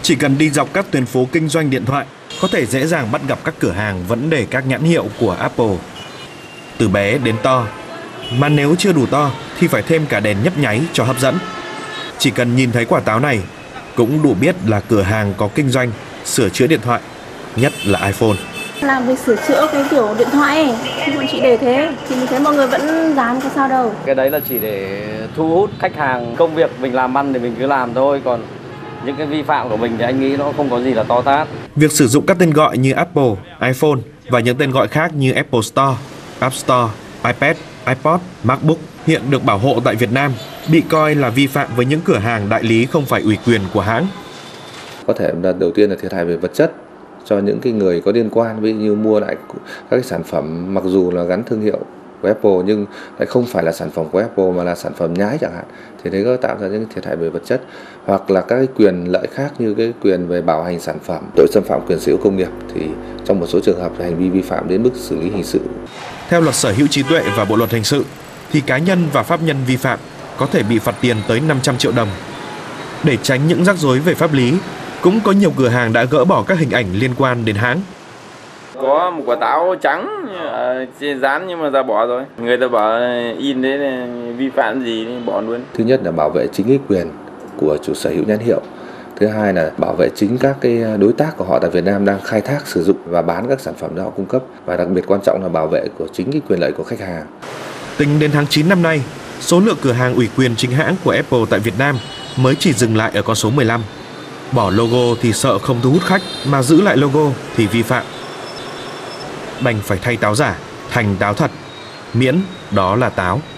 Chỉ cần đi dọc các tuyến phố kinh doanh điện thoại, có thể dễ dàng bắt gặp các cửa hàng vẫn để các nhãn hiệu của Apple. Từ bé đến to, mà nếu chưa đủ to thì phải thêm cả đèn nhấp nháy cho hấp dẫn. Chỉ cần nhìn thấy quả táo này cũng đủ biết là cửa hàng có kinh doanh sửa chữa điện thoại, nhất là iPhone. Làm việc sửa chữa cái kiểu điện thoại ấy, thì bọn chị để thế thì mình thấy mọi người vẫn dám, có sao đâu. Cái đấy là chỉ để thu hút khách hàng, công việc mình làm ăn thì mình cứ làm thôi, còn những cái vi phạm của mình thì anh nghĩ nó không có gì là to tát. Việc sử dụng các tên gọi như Apple, iPhone và những tên gọi khác như Apple Store, App Store, iPad, iPod, MacBook hiện được bảo hộ tại Việt Nam, bị coi là vi phạm với những cửa hàng đại lý không phải ủy quyền của hãng. Có thể là đầu tiên là thiệt hại về vật chất cho những cái người có liên quan, ví dụ như mua lại các cái sản phẩm mặc dù là gắn thương hiệu của Apple nhưng lại không phải là sản phẩm của Apple mà là sản phẩm nhái chẳng hạn, thì đấy có tạo ra những thiệt hại về vật chất, hoặc là các cái quyền lợi khác như cái quyền về bảo hành sản phẩm, tội xâm phạm quyền sở hữu công nghiệp thì trong một số trường hợp hành vi vi phạm đến mức xử lý hình sự. Theo luật sở hữu trí tuệ và bộ luật hình sự thì cá nhân và pháp nhân vi phạm có thể bị phạt tiền tới 500 triệu đồng. Để tránh những rắc rối về pháp lý, cũng có nhiều cửa hàng đã gỡ bỏ các hình ảnh liên quan đến hãng. Có một quả táo trắng trên dán nhưng mà ra bỏ rồi. Người ta bảo in đấy là vi phạm gì thì bỏ luôn. Thứ nhất là bảo vệ chính cái quyền của chủ sở hữu nhãn hiệu. Thứ hai là bảo vệ chính các cái đối tác của họ tại Việt Nam đang khai thác, sử dụng và bán các sản phẩm do họ cung cấp. Và đặc biệt quan trọng là bảo vệ của chính cái quyền lợi của khách hàng. Tính đến tháng 9 năm nay, số lượng cửa hàng ủy quyền chính hãng của Apple tại Việt Nam mới chỉ dừng lại ở con số 15. Bỏ logo thì sợ không thu hút khách, mà giữ lại logo thì vi phạm. Đành phải thay táo giả thành táo thật, miễn đó là táo.